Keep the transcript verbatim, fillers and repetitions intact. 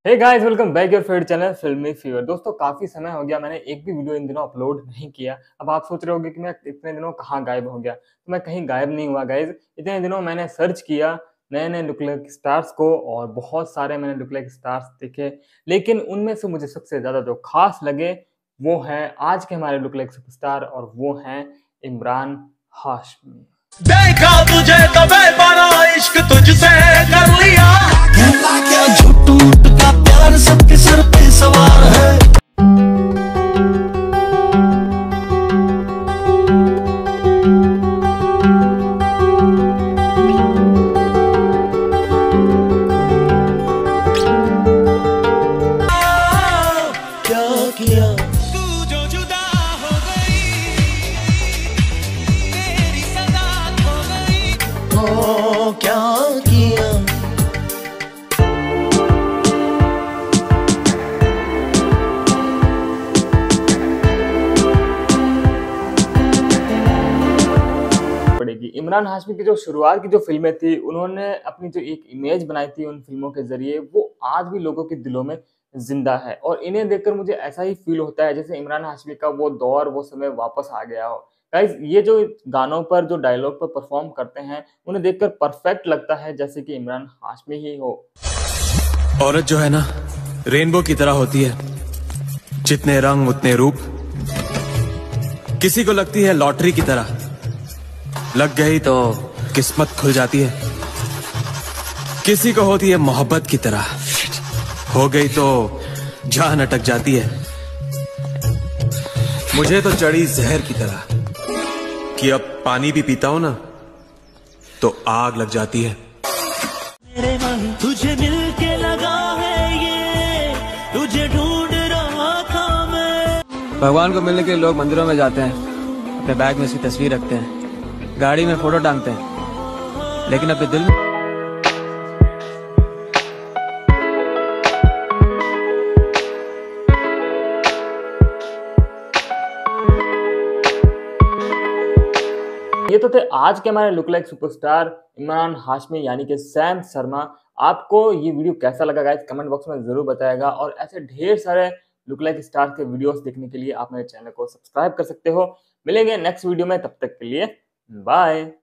Hey guys, welcome back your favourite channel Filmy fever. दोस्तों, काफ़ी समय हो गया, मैंने एक भी वीडियो इन दिनों अपलोड नहीं किया। अब आप सोच रहे होंगे कि मैं इतने दिनों कहाँ गायब हो गया। तो मैं कहीं गायब नहीं हुआ गाइस। इतने दिनों मैंने सर्च किया नए-नए लुक-लाइक स्टार्स को और बहुत सारे मैंने लुक-लाइक स्टार्स देखे। लेकिन उनमें से मुझे सबसे ज़्यादा जो खास लगे वो हैं आज के हमारे लुक-लाइक सुपरस्टार और वो हैं इमरान हाशमी। देखा तुझे तो बेपना इश्क तुझसे कर लिया, क्या झूठ मूठ का प्यार सबके सर पे सवार है। क्या किया तू जो जुदा हो गई, तेरी सदा खो गई। ओ क्या किया पड़ेगी। इमरान हाशमी की जो शुरुआत की जो फ़िल्में थी, उन्होंने अपनी जो एक इमेज बनाई थी उन फ़िल्मों के ज़रिए, वो आज भी लोगों के दिलों में ज़िंदा है और इन्हें देखकर मुझे ऐसा ही फ़ील होता है जैसे इमरान हाशमी का वो दौर, वो समय वापस आ गया हो। गाइज़, ये जो गानों पर, जो डायलॉग पर परफ़ॉर्म करते हैं, उन्हें देखकर परफ़ेक्ट लगता है जैसे कि इमरान हाशमी ही हो। औरत जो है ना, रेनबो की तरह होती है, जितने रंग उतने रूप। किसी को लगती है लॉटरी की तरह, लग गई तो किस्मत खुल जाती है। किसी को होती है मोहब्बत की तरह, हो गई तो जान अटक जाती है। मुझे तो चढ़ी जहर की तरह कि अब पानी भी पीता हूं ना तो आग लग जाती है। मेरे मन तुझे मिलके लगा है ये, तुझे ढूंढ रहा था मैं। भगवान को मिलने के लिए लोग मंदिरों में जाते हैं, अपने बैग में उसकी तस्वीर रखते हैं, गाड़ी में फोटो टांगते हैं, लेकिन अपने दिल में ये तो थे आज के हमारे look like superstar Imran Hashmi यानी कि सैम शर्मा। आपको ये वीडियो कैसा लगा गाइस, कमेंट बॉक्स में ज़रूर बताएगा और ऐसे ढेर सारे लुक लाइक स्टार के वीडियोस देखने के लिए आप मेरे चैनल को सब्सक्राइब कर सकते हो। मिलेंगे नेक्स्ट वीडियो में, तब तक के लिए बाय।